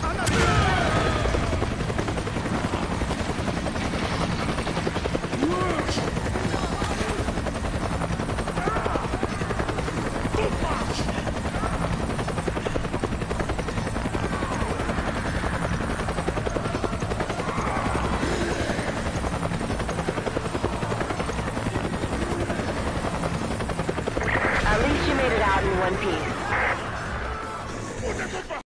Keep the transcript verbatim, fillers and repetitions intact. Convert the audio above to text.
At least you made it out in one piece.